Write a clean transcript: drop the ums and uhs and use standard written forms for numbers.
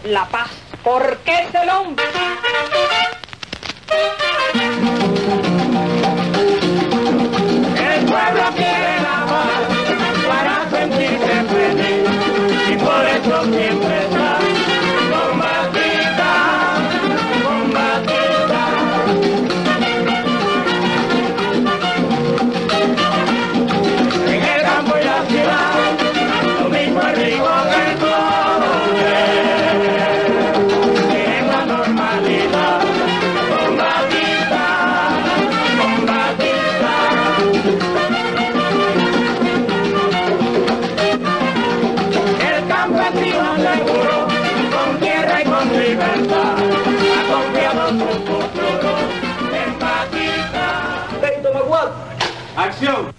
la paz, porque es el hombre. El pueblo quiere la paz para sentirse feliz y por eso siempre está combatida, combatida. En el campo y la ciudad, lo mismo es rico que el pobre. En la normalidad, combatida, combatida. El campesino seguro, con tierra y con libertad, ha confiado su futuro en Paquita. ¡Acción!